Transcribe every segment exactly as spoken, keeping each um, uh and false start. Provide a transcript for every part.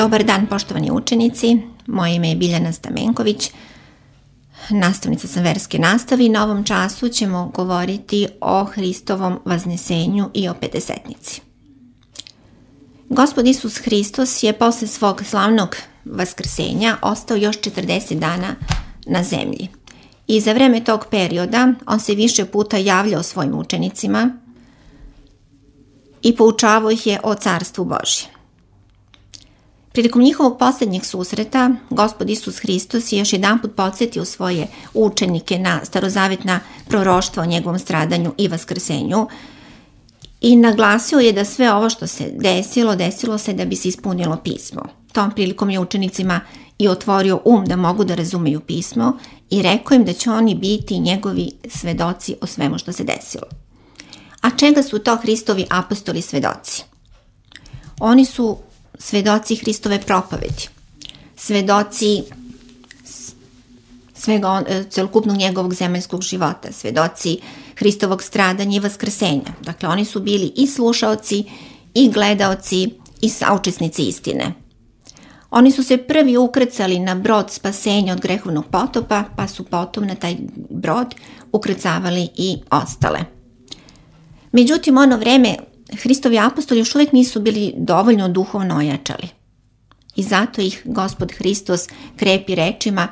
Dobar dan, poštovani učenici. Moje ime je Biljana Stamenković. Nastavnica sam verske nastave i na ovom času ćemo govoriti o Hristovom vaznesenju i o Pedesetnici. Gospod Isus Hristos je posle svog slavnog vaskrsenja ostao još četrdeset dana na zemlji. I za vreme tog perioda on se više puta javljao svojim učenicima i poučavao ih je o Carstvu Božjem. Prilikom njihovog posljednjeg susreta, Gospod Isus Hristos je još jedanput podsjetio svoje učenike na starozavetna proroštva o njegovom stradanju i vaskrsenju i naglasio je da sve ovo što se desilo, desilo se da bi se ispunilo pismo. Tom prilikom je učenicima i otvorio um da mogu da razumeju pismo i rekao im da će oni biti njegovi svedoci o svemu što se desilo. A čega su to Hristovi apostoli svedoci? Oni su svedoci Hristove propovedi, svedoci svega celokupnog njegovog zemaljskog života, svedoci Hristovog stradanja i vaskrsenja. Dakle, oni su bili i slušaoci, i gledaoci, i saučesnici istine. Oni su se prvi ukrcali na brod spasenja od grehovnog potopa, pa su potom na taj brod ukrcavali i ostale. Međutim, ono vreme Hristovi apostoli još uvijek nisu bili dovoljno duhovno ojačali. I zato ih Gospod Hristos krepi rečima: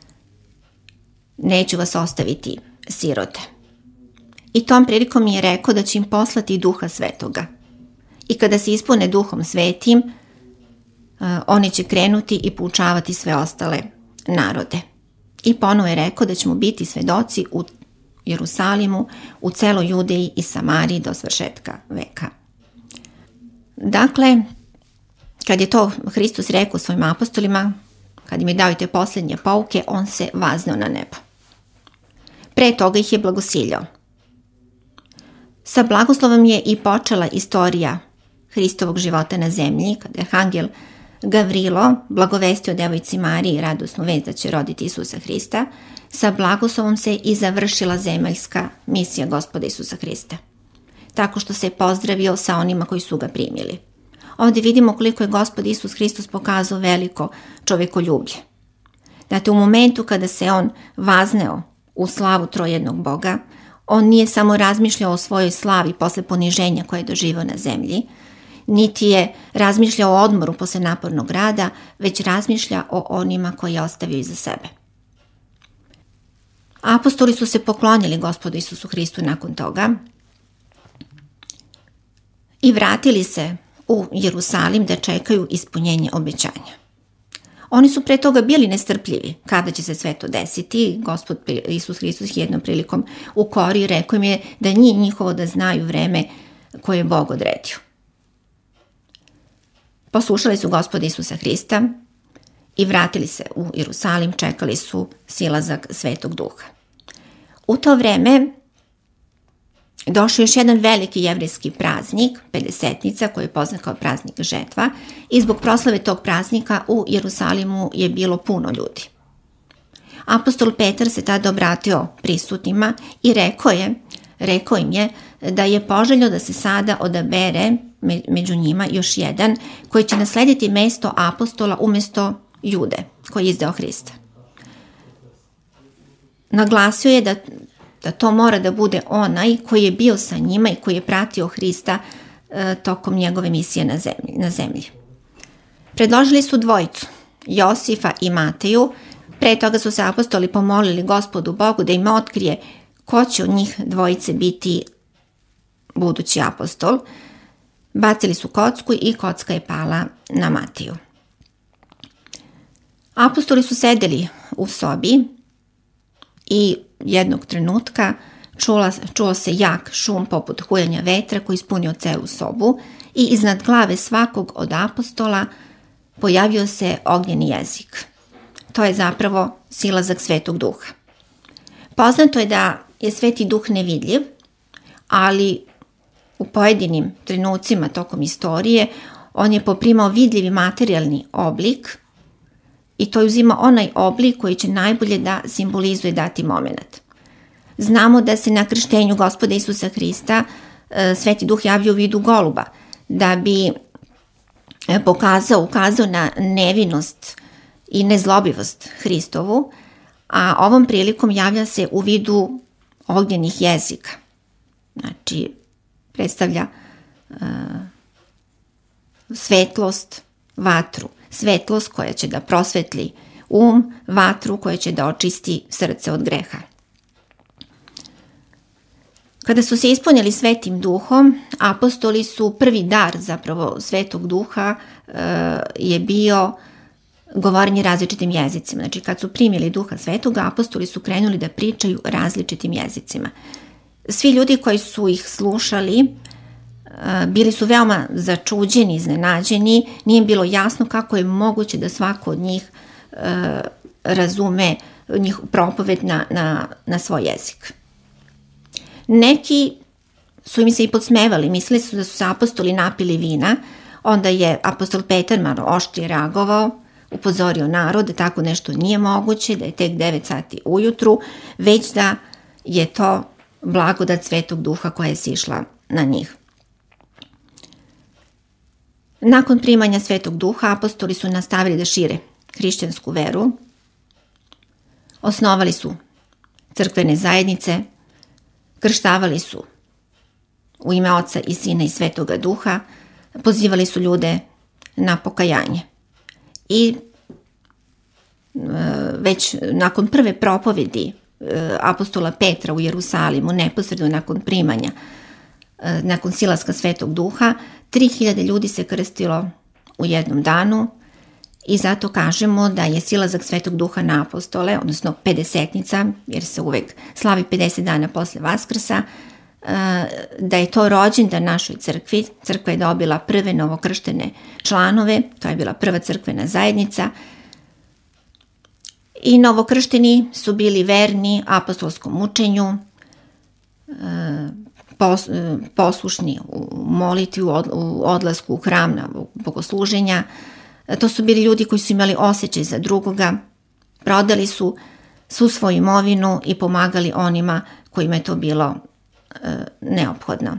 neću vas ostaviti sirote. I tom prilikom je rekao da će im poslati Duha Svetoga. I kada se ispune Duhom Svetim, oni će krenuti i poučavati sve ostale narode. I ponovo je rekao da ćemo biti svedoci u Jerusalimu, u celoj Judeji i Samariji do svršetka veka. Dakle, kad je to Hristos rekao svojim apostolima, kad im je dao te posljednje pouke, on se vazneo na nebo. Pre toga ih je blagosiljao. Sa blagoslovom je i počela istorija Hristovog života na zemlji, kada je angel Gavrilo blagovestio devojci Mariji radosnu vest da će roditi Isusa Hrista. Sa blagoslovom se i završila zemaljska misija Gospoda Isusa Hrista, tako što se pozdravio sa onima koji su ga primili. Ovdje vidimo koliko je Gospod Isus Hristos pokazao veliko čovekoljublje. Znate, u momentu kada se on vazneo u slavu trojednog Boga, on nije samo razmišljao o svojoj slavi posle poniženja koje je doživio na zemlji, niti je razmišljao o odmoru posle napornog rada, već razmišlja o onima koje je ostavio iza sebe. Apostoli su se poklonili Gospodu Isusu Hristu nakon toga i vratili se u Jerusalim da čekaju ispunjenje obećanja. Oni su pre toga bili nestrpljivi kada će se sve to desiti. Gospod Isus Hristos jednom prilikom ukorio i rekao im je da nije njihovo da znaju vreme koje je Bog odredio. Poslušali su Gospoda Isusa Hrista i vratili se u Jerusalim, čekali su silazak Svetog Duha. U to vreme došao još jedan veliki jevrejski praznik, Pedesetnica, koji je poznat kao praznik žetva, i zbog proslave tog praznika u Jerusalimu je bilo puno ljudi. Apostol Petar se tada obratio prisutnima i rekao je, rekao im je da je poželjno da se sada odabere među njima još jedan koji će naslediti mesto apostola umjesto Jude, koji je izdao Hrista. Naglasio je da, da to mora da bude onaj koji je bio sa njima i koji je pratio Hrista e, tokom njegove misije na zemlji, na zemlji. Predložili su dvojicu, Josifa i Mateju. Pre toga su se apostoli pomolili Gospodu Bogu da im otkrije ko će od njih dvojice biti budući apostol. Bacili su kocku i kocka je pala na Mateju. Apostoli su sedeli u sobi i jednog trenutka čula, čuo se jak šum poput hujanja vetra koji ispunio celu sobu i iznad glave svakog od apostola pojavio se ognjeni jezik. To je zapravo silazak Svetog Duha. Poznato je da je Sveti Duh nevidljiv, ali u pojedinim trenucima tokom istorije on je poprimao vidljivi materijalni oblik i to uzima onaj oblik koji će najbolje da simbolizuje dati moment. Znamo da se na krštenju Gospoda Isusa Hrista Sveti Duh javio u vidu goluba, da bi pokazao, ukazao na nevinost i nezlobivost Hristovu, a ovom prilikom javlja se u vidu ognjenih jezika. Znači, predstavlja uh, svetlost, vatru. Svetlost koja će da prosvetli um, vatru koja će da očisti srce od greha. Kada su se ispunili Svetim Duhom, apostoli su, prvi dar zapravo Svetog Duha uh, je bio govorenje različitim jezicima. Znači, kad su primili Duha Svetoga, apostoli su krenuli da pričaju različitim jezicima. Svi ljudi koji su ih slušali bili su veoma začuđeni, iznenađeni, nije im bilo jasno kako je moguće da svako od njih razume njih propoved na, na, na svoj jezik. Neki su im se i podsmevali, mislili su da su se apostoli napili vina, onda je apostol Petar malo oštrije reagovao, upozorio narod da tako nešto nije moguće, da je tek devet sati ujutru, već da je to blagodat Svetog Duha koja je sišla na njih. Nakon primanja Svetog Duha, apostoli su nastavili da šire hrišćansku veru, osnovali su crkvene zajednice, krštavali su u ime Oca i Sina i Svetoga Duha, pozivali su ljude na pokajanje. I već nakon prve propovedi apostola Petra u Jerusalimu, neposredno nakon primanja, nakon silaska Svetog Duha, tri hiljade ljudi se krstilo u jednom danu i zato kažemo da je silazak Svetog Duha na apostole, odnosno pedesetnica, jer se uvek slavi pedeset dana posle Vaskrsa, da je to rođendan našoj crkvi. Crkva je dobila prve novokrštene članove, to je bila prva crkvena zajednica i novokršteni su bili verni apostolskom učenju, poslušni u molitvi, u odlasku u hram na bogosluženja. To su bili ljudi koji su imali osjećaj za drugoga, prodali su svu svoju imovinu i pomagali onima kojima je to bilo neophodno.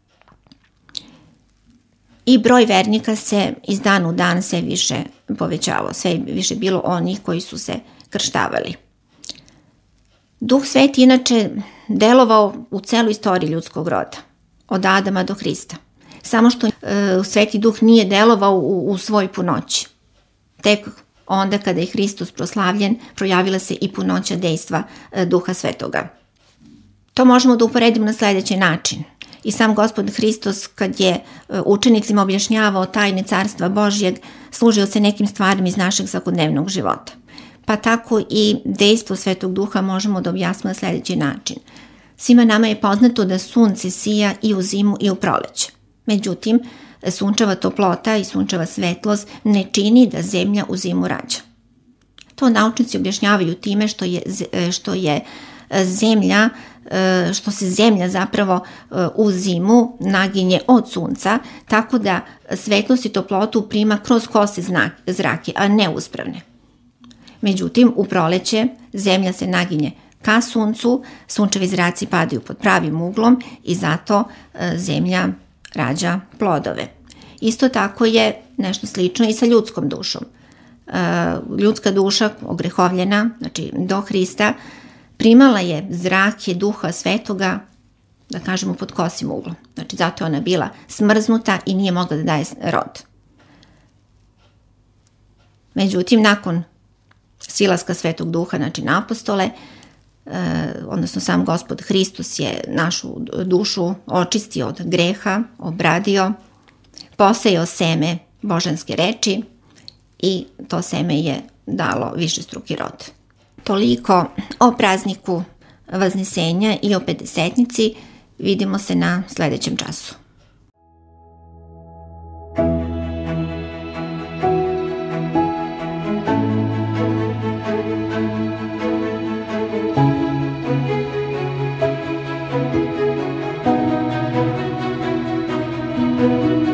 I broj vernika se iz dana u dan sve više povećavao, sve više bilo onih koji su se krštavali. Duh Sveti inače delovao u celu istoriju ljudskog roda, od Adama do Hrista. Samo što e, Sveti Duh nije delovao u, u svoj punoći. Tek onda kada je Hristos proslavljen, projavila se i punoća dejstva e, Duha Svetoga. To možemo da uporedimo na sljedeći način. I sam Gospod Hristos, kad je učenicima objašnjavao tajne Carstva Božjeg, služio se nekim stvarima iz našeg svakodnevnog života. Pa tako i dejstvo Svetog Duha možemo da objasnimo na sljedeći način. Svima nama je poznato da sunce sija i u zimu i u proleće. Međutim, sunčeva toplota i sunčeva svetlost ne čini da zemlja u zimu rađa. To naučnici objašnjavaju time što je, što je zemlja, što se zemlja zapravo u zimu naginje od sunca, tako da svetlost i toplotu prima kroz kose zrake, a ne uspravne. Međutim, u proleće zemlja se naginje ka suncu, sunčevi zraci padaju pod pravim uglom i zato zemlja rađa plodove. Isto tako je nešto slično i sa ljudskom dušom. Ljudska duša ogrehovljena, znači do Hrista, primala je zrake Duha Svetoga, da kažemo, pod kosim uglom. Znači, zato je ona bila smrznuta i nije mogla da daje rod. Međutim, nakon silaska Svetog Duha, znači na apostole, odnosno sam Gospod Hristos je našu dušu očistio od greha, obradio, posejao seme božanske reči i to seme je dalo višestruki rod. Toliko o prazniku Vaznesenja i o pedesetnici. Vidimo se na sljedećem času. Thank you.